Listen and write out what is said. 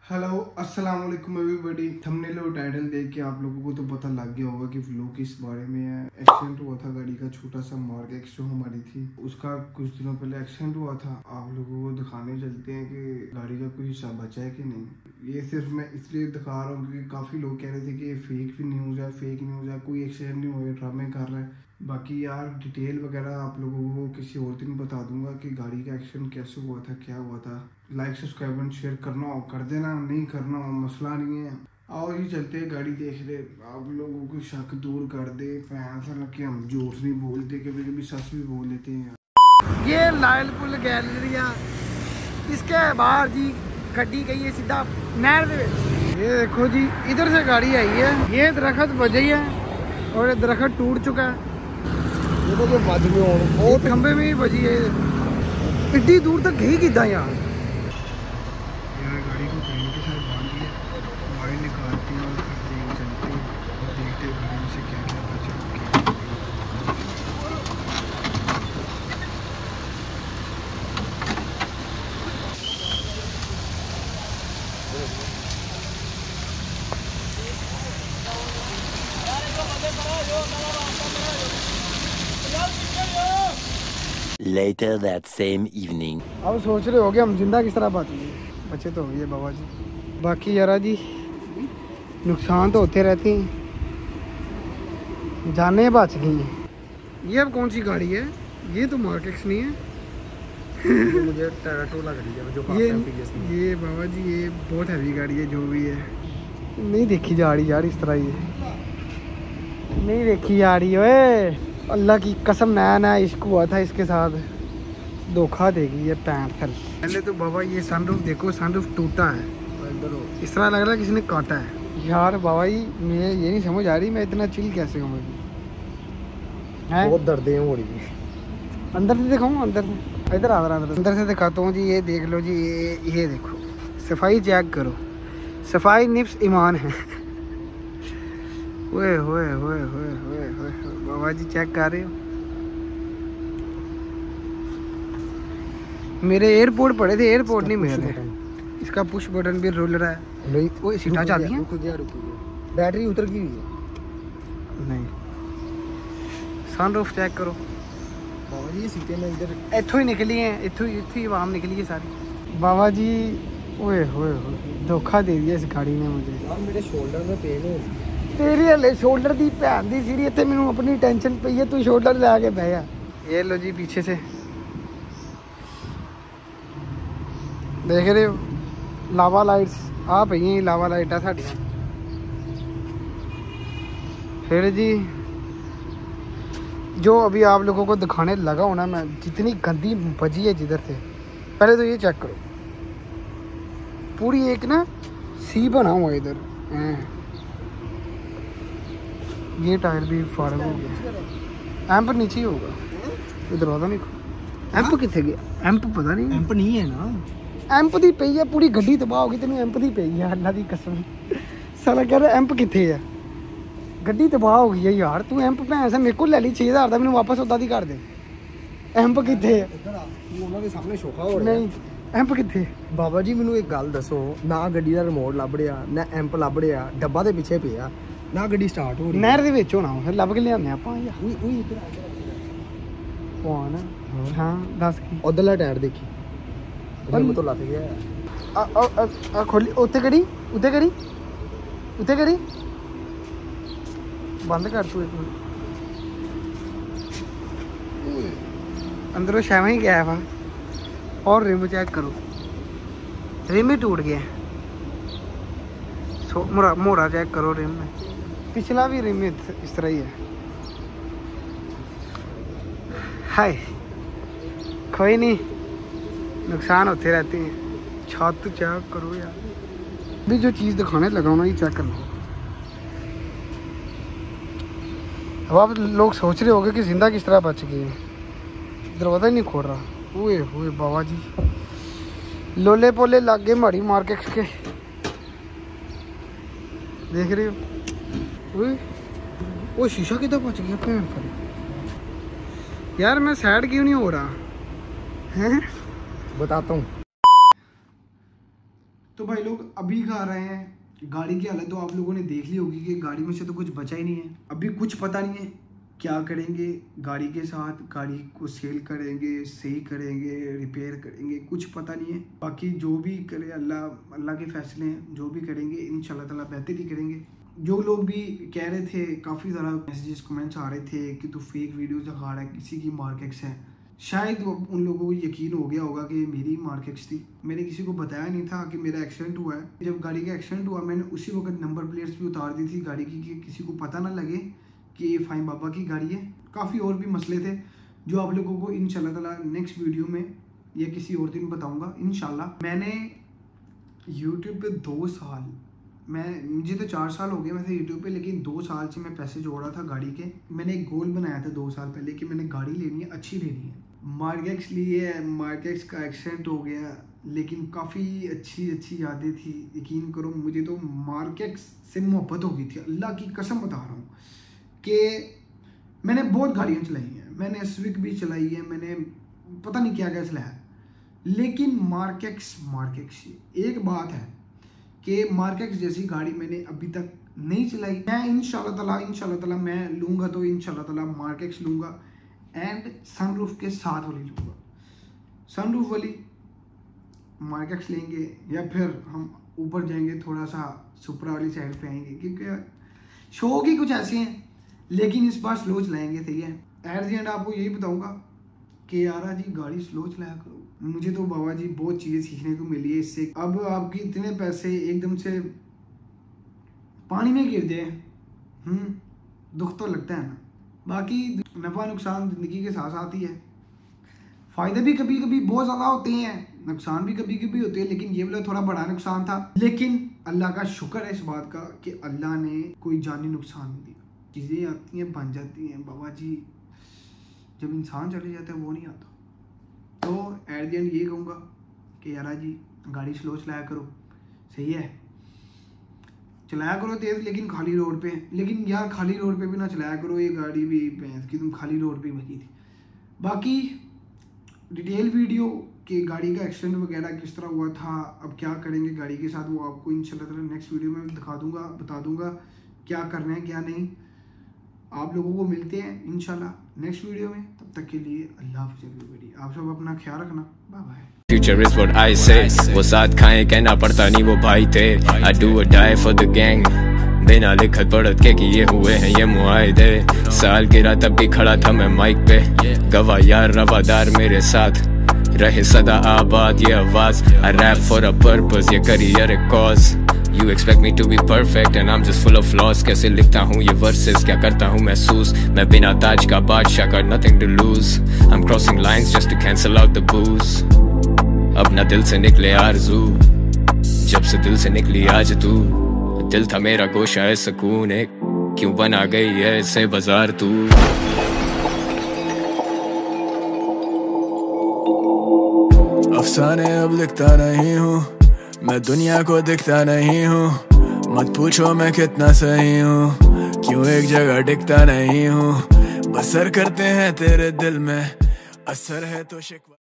Hello अस्सलाम वालेकुम everybody. Thumbnail और टाइटल देख के आप लोगों को तो पता लग गया होगा कि व्लॉग किस बारे में है। एक्सीडेंट हुआ था गाड़ी का, छोटा सा मार्ग एक्स जो हमारी थी उसका कुछ दिनों पहले एक्सीडेंट हुआ था। आप लोगों को दिखाने चलते हैं कि गाड़ी का कोई हिस्सा बचा है कि नहीं। ये सिर्फ मैं इसलिए दिखा रहा हूँ क्योंकि काफ़ी लोग कह रहे थे कि ये फेक न्यूज़ है, फेक न्यूज़ है, कोई एक्सीडेंट नहीं हुआ, ड्रामे कर रहा है। बाकी यार डिटेल वगैरह आप लोगों को किसी और दिन बता दूंगा कि गाड़ी का एक्सीडेंट कैसे हुआ था, क्या हुआ था। लाइक सब्सक्राइब एंड शेयर करना हो कर देना, नहीं करना हो मसला नहीं है। आओ ही चलते हैं, गाड़ी देख ले, आप लोगों को शक दूर कर दे। ऐसा लग कि हम झूठ नहीं बोलते, कभी कभी सच भी बोल लेते हैं। ये लायलपुल गैलरिया, इसके बाहर जी गड्डी गई है सीधा नहर दे। ये देखो जी, इधर से गाड़ी आई है, ये दरख्त बजी है और ये दरख्त टूट चुका है। ये तो जो बज गए और खंबे में ही बजी है, इतनी दूर तक गई किदा यार। गाड़ी को ट्रेन के साथ बांध दिया, वायर निकालते हैं और फिर चलते हैं और देखते हैं गाड़ी में से क्या क्या बचा। Later that same evening. अब सोच रहे हो गए हम जिंदा किस तरह बचेंगे। बचे तो ये बाबा जी, बाकी यारा जी नुकसान तो होते रहते हैं, जाने बच गई हैं। ये अब कौन सी गाड़ी है? ये तो मार्केक्स नहीं है। मुझे टैटू लग रही है जो ये बाबा जी ये बहुत हैवी गाड़ी है, जो भी है नहीं देखी जा रही यार इस तरह, ये नहीं देखी जा रही। ओए अल्लाह की कसम, नया नया इश्क हुआ था इसके साथ, धोखा देगी ये पैंथर। पहले तो बाबा ये सनरूफ देखो, सनरूफ टूटा है, इस तरह लग रहा है किसी ने काटा है। यार बाबा जी मुझे ये नहीं समझ आ रही मैं इतना चिल कैसे हूँ। बहुत दर्द है, अंदर से दिखाऊँ, अंदर से इधर आ रहा है, अंदर से दिखाता हूँ जी। ये देख लो जी, ये देखो, सफाई चेक करो, सफाई निफ्स ईमान है। ओए होए होए होए होए होए, बाबा जी चेक कर रहे हो? मेरे एयरपोर्ट पड़े थे, एयरपोर्ट नहीं मेरे। इसका पुश बटन भी रुल रहा है। नहीं वो सीटा चाहती है, बैटरी उतर गई हुई है। नहीं सनरूफ चेक करो बाबा जी, सीटें ना इधर इथों ही निकली हैं, इथों ही आवाम निकली है सारी। बाबा जी ओए होए होए, धोखा दे दिया इस गाड़ी ने मुझे। यार मेरे शोल्डर में पेन है। तेरी हले शोल्डर दी भैन दी सीरी, इतने मैनू अपनी टेंशन पई है, तू शोल्डर ले आके बह जा। ये लो जी पीछे से देख रहे हो, लावा लाइट्स आ पई हैं, लावा लाइटा साड़ियाँ। फिर जी जो अभी आप लोगों को दिखाने लगा हूँ ना मैं, जितनी गंदी बजी है जिधर से, पहले तो ये चेक करो, पूरी एक ना सी बना हुआ है इधर। ये टायर भी फाड़ हो गया, एम्प नीचे ही होगा, इधर दरवाजा नहीं खोल। एम्प कितने गया? एम्प पता नहीं, एम्प नहीं है ना, एम्प दी पई है, पूरी गड्डी तबाह होगी, तेन एम्प दी पई है, अल्लाह दी कसम। साला कह रहा एम्प कितने है, गड्डी तबाह हो गई है यार। तू एम्प भैन से मेरे को ले ली 6000 का, मैंने वापस उदा दी कर दे। एम्प कितने है? उन्होंने सामने शोखा हो रहा है। नहीं एम्प कितने? बाबा जी मैनू एक गल दसो, ना गड्डी दा रिमोट लभ रहा, ना एम्प लभ रहा, डब्बा दे पिछे पिया, ना गड्डी स्टार्ट हो रही। नहर दे विच होना, फिर लभ के लिआने आपां यार। कौन? हाँ दस की उधरला टायर देखी, रिम तो लथ गया। खोली उत्ते करी, उत्ते करी, उत्ते करी, बंद कर तू एक मिनट। अंदरों शैवा ही गया वा। और रिम चेक करो, रिम ही टूट गया। मोड़ा चेक करो रिम में, पिछला भी रिम इस तरह ही है। हाय कोई नहीं, नुकसान होते रहते हैं। छत चेक करो यार, भी जो चीज़ दिखाने लगा हूँ ना, ये चेक करना। अब आप लोग सोच रहे होंगे कि जिंदा किस तरह बच गए, दरवाज़ा ही नहीं खोल रहा। ओए होए बाबा जी, लोले पोले लग गए माड़ी मार्केट के, देख रहे हो? ओए वो शीशा कितना बच गया भैन यार। मैं सैड क्यों नहीं हो रहा है, बताता हूँ। तो भाई लोग अभी कहाँ रहे हैं, गाड़ी की हालत तो आप लोगों ने देख ली होगी कि गाड़ी में से तो कुछ बचा ही नहीं है। अभी कुछ पता नहीं है क्या करेंगे गाड़ी के साथ, गाड़ी को सेल करेंगे, सही करेंगे, रिपेयर करेंगे, कुछ पता नहीं है। बाकी जो भी करे अल्लाह के फैसले हैं, जो भी करेंगे इंशाल्लाह ताला बेहतर ही करेंगे। जो लोग भी कह रहे थे, काफ़ी ज़्यादा मैसेजेस कमेंट्स आ रहे थे कि तू फेक वीडियो दिखा रहा है, किसी की मार्केट्स है। शायद उन लोगों को यकीन हो गया होगा कि मेरी मार्केट्स थी। मैंने किसी को बताया नहीं था कि मेरा एक्सीडेंट हुआ है। जब गाड़ी का एक्सीडेंट हुआ मैंने उसी वक्त नंबर प्लेट्स भी उतार दी थी गाड़ी की कि किसी को पता ना लगे कि ये फाहिम बाबा की गाड़ी है। काफ़ी और भी मसले थे जो आप लोगों को इंशाल्लाह ताला नेक्स्ट वीडियो में या किसी और दिन बताऊँगा इंशाल्लाह। मैंने यूट्यूब पे 2 साल, मुझे तो 4 साल हो गए वैसे यूट्यूब पे, लेकिन 2 साल से मैं पैसे जोड़ा था गाड़ी के। मैंने एक गोल बनाया था 2 साल पहले कि मैंने गाड़ी लेनी है, अच्छी लेनी है। मार्केट्स लिए, मार्केट्स का एक्सीडेंट हो गया, लेकिन काफ़ी अच्छी यादें थी। यकीन करो मुझे तो मार्केट्स से मोहब्बत हो गई थी, अल्लाह की कसम बता रहा हूँ कि मैंने बहुत गाड़ियाँ चलाई हैं, मैंने स्विक भी चलाई है, मैंने पता नहीं क्या क्या चलाया, लेकिन मार्केट्स एक बात है कि मार्केट्स जैसी गाड़ी मैंने अभी तक नहीं चलाई। मैं इंशाल्लाह ताला मैं लूँगा तो इंशाल्लाह ताला मार्केट्स लूँगा एंड सनरूफ के साथ वाली लूँगा। सनरूफ वाली मार्केट्स लेंगे या फिर हम ऊपर जाएंगे थोड़ा सा सुपरा वाली साइड पे आएंगे, क्योंकि शौक ही कुछ ऐसे हैं, लेकिन इस बार स्लो चलाएंगे। सही है। एट द एंड आपको यही बताऊँगा कि यारा जी गाड़ी स्लो चलाया करो। मुझे तो बाबा जी बहुत चीज़ें सीखने को मिली है इससे। अब आपकी इतने पैसे एकदम से पानी में गिर जाए, दुख तो लगता है ना। बाकी नफ़ा नुकसान ज़िंदगी के साथ साथ ही है। फ़ायदे भी कभी कभी बहुत ज़्यादा होते हैं, नुकसान भी कभी कभी होते हैं, लेकिन ये वाला थोड़ा बड़ा नुकसान था। लेकिन अल्लाह का शुक्र है इस बात का कि अल्लाह ने कोई जानी नुकसान नहीं दिया। चीज़ें आती हैं, बन जाती हैं बाबा जी, जब इंसान चले जाता है वो नहीं आता। तो एट द एंड ये कहूँगा कि यारा जी गाड़ी स्लो चलाया करो। सही है, चलाया करो तेज़, लेकिन खाली रोड पे। लेकिन यार खाली रोड पे भी ना चलाया करो, ये गाड़ी भी भैंस की तुम खाली रोड पे बची थी। बाकी डिटेल वीडियो कि गाड़ी का एक्सीडेंट वगैरह किस तरह हुआ था, अब क्या करेंगे गाड़ी के साथ, वो आपको इंशाल्लाह ताला नेक्स्ट वीडियो में दिखा दूँगा, बता दूँगा क्या करना है क्या नहीं। आप लोगों को मिलते हैं इंशाल्लाह नेक्स्ट वीडियो में। तब तक के लिए अल्लाह हाफ़िज़ एवरीबॉडी। आप सब अपना ख्याल रखना, bye bye. Future is what I say. वो साथ खाएं कहना पड़ता नहीं वो भाई थे। I do or die for the gang. बिना लिखत पढ़त के किए हुए हैं ये मुआहदे। साल गिरा तब भी खड़ा था मैं माइक पे, गवाह यार रवादार मेरे साथ रहे सदा आबाद ये आवाज। I rap for a purpose, ये करियर एक cause. You expect me to be perfect and I'm just full of flaws. कैसे लिखता हूँ ये verses, क्या करता हूँ महसूस, मैं बिना ताज का बादशाह का nothing to lose. I'm crossing lines just to cancel out the booze. अब ना दिल से निकले आरज़ू, जब से दिल से निकली आज तू। दिल था मेरा गोशा है सुकून एक, क्यों बना गई है ऐसे बाजार तू। अफसाने अब लिखता नहीं हूँ, मैं दुनिया को दिखता नहीं हूँ। मत पूछो मैं कितना सही हूँ, क्यों एक जगह टिकता नहीं हूँ। बसर करते हैं तेरे दिल में, असर है तो शिकवा।